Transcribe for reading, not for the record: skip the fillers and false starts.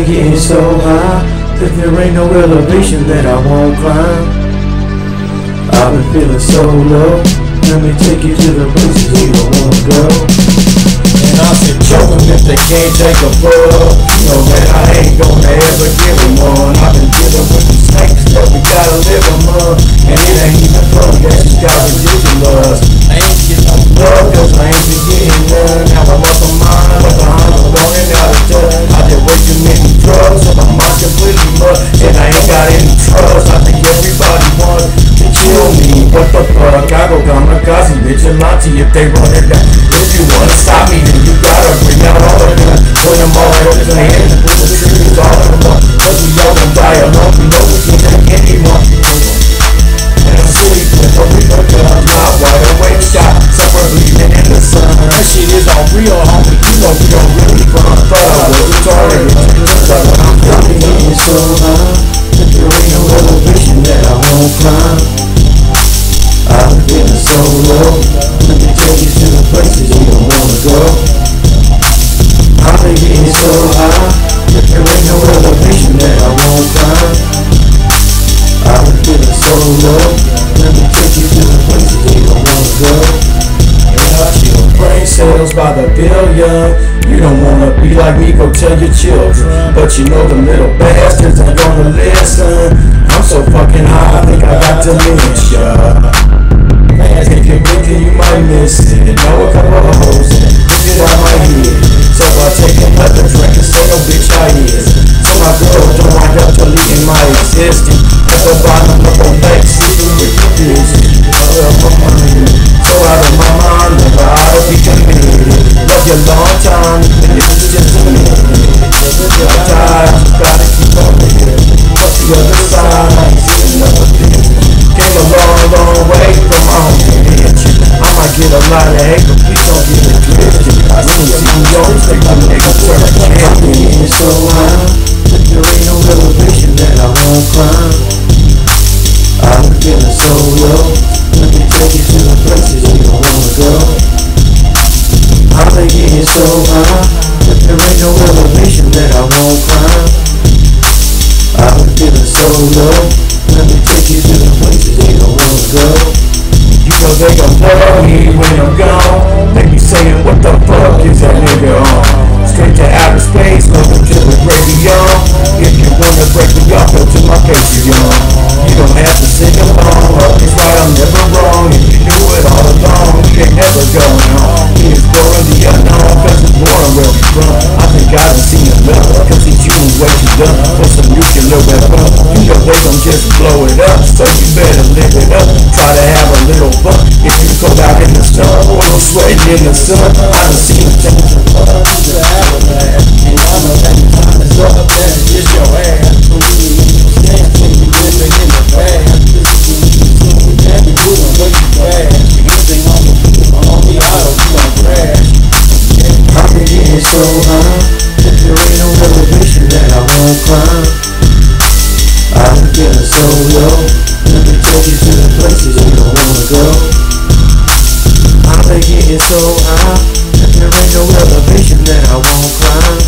been getting so high that there ain't no elevation that I won't climb. I've been feeling so low, let me take you to the places you don't wanna go. And I said choke 'em if they can't take a pull. Know that I ain't gonna ever give them one. I've been dealing with these snakes, but we gotta live them up. And it ain't even fun, that just got ridiculous. I ain't getting no love, cause I ain't been getting none. Now I'm up on mine, like a Honda running out of touch. I did way too many drugs, so my mind completely mud. And I ain't got any trust, I think everybody wants to kill me. What the fuck, I go kamikaze, vigilante if they run it down. If you wanna stop me, then you gotta bring out all of them. Put them all in the hands and pull the triggers all of them up. Cause we all gon' die alone, we know we can't take anymore. And I'm sleeping, but we look at I'm not wide awake, shot somewhere bleeding in the sun. That shit is all real, homie, you know we don't really run. Thought I was retarded, but I'm feeling getting so high that there ain't no elevation that I won't climb. I've been feeling so low, let me take you to the places you don't wanna go. I've been getting so high that there ain't no elevation that I won't climb. I've been feeling so low, let me take you to the places you don't wanna go. And I kill brain cells by the billion. You don't wanna be like me, go tell your children. But you know them little bastards ain't gonna listen. I'm so fucking high, I think I got dementia. Man, if you're thinking you might miss it, know a couple of hoes in it, get it out my head. So I take another drink and say no bitch I is. So my girl don't wind up deleting my existence. At the bottom of the lake, sleeping with the vision. Out of my mind, so out of my mind, never out of be committed. Love you long time, and it's just a minute. Till I die, I just gotta keep on living. What's the other side? I ain't seen another thing. Came a long, long way from my home convention. I might get a lot of hate, but please don't get it twisted. I see you always think I'm nigga turn a champion. It's so high that there ain't no elevation that I won't climb. I've been feeling so low, let me take you to the places you don't wanna go. I've been getting so high that there ain't no elevation that I won't climb. I've been feeling so low, let me take you to the places you don't wanna go. You know they gon' love me when I'm gone. They be saying what the fuck is that nigga on? Straight to outer space, welcome to the great beyond. If you wanna break me off, go to my Patreon. You don't have to sing along, love is right, I'm never wrong. If you do it all along, we ain't never going on. He is blowing the unknown, cause it's born where we from. I think I done seen enough, cause these humans way too dumb for some nuclear weapon. You know they gon' just blow it up, so you better live it up. Try to have a little fun. If you go out in the snow, or I'm sweating in the sun, I done seen the things that fun to have a laugh. And I know that the time is up, that's just your ass. So you ain't no stand when you living in the past. This is what we can't be doing, but you fast. Anything on the auto, you gon' crash. I've been getting so high that there ain't no elevation that I won't climb. I've been feeling so low, let me take you to the places you don't wanna go. I've been getting so high that there ain't no elevation that I won't climb.